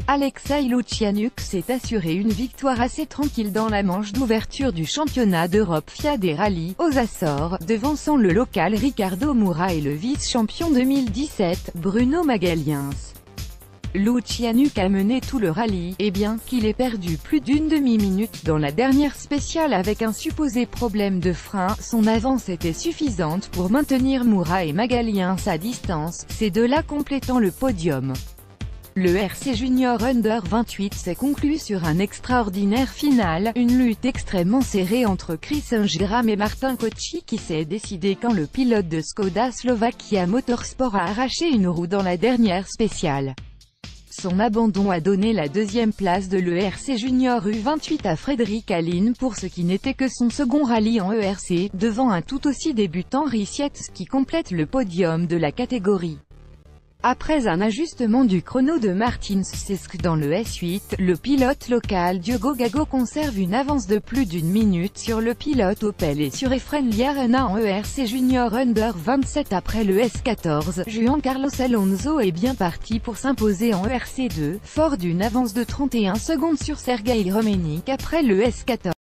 Alexei Lucianuk s'est assuré une victoire assez tranquille dans la manche d'ouverture du championnat d'Europe FIA des rallyes, aux Açores, devançant le local Ricardo Moura et le vice-champion 2017, Bruno Magaliens. Lucianuk a mené tout le rallye, et bien qu'il ait perdu plus d'une demi-minute dans la dernière spéciale avec un supposé problème de frein, son avance était suffisante pour maintenir Moura et Magaliens à distance, ces deux-là complétant le podium. Le RC Junior Under 28 s'est conclu sur un extraordinaire final, une lutte extrêmement serrée entre Chris Ingram et Martin Koci qui s'est décidé quand le pilote de Skoda Slovakia Motorsport a arraché une roue dans la dernière spéciale. Son abandon a donné la deuxième place de l'ERC Junior U28 à Frédéric Aline pour ce qui n'était que son second rallye en ERC, devant un tout aussi débutant Ricietz qui complète le podium de la catégorie. Après un ajustement du chrono de Martin Cesc dans le S8, le pilote local Diogo Gago conserve une avance de plus d'une minute sur le pilote Opel et sur Efren Liarena en ERC Junior Under 27 après le S14. Juan Carlos Alonso est bien parti pour s'imposer en ERC2, fort d'une avance de 31 secondes sur Sergei Romenik après le S14.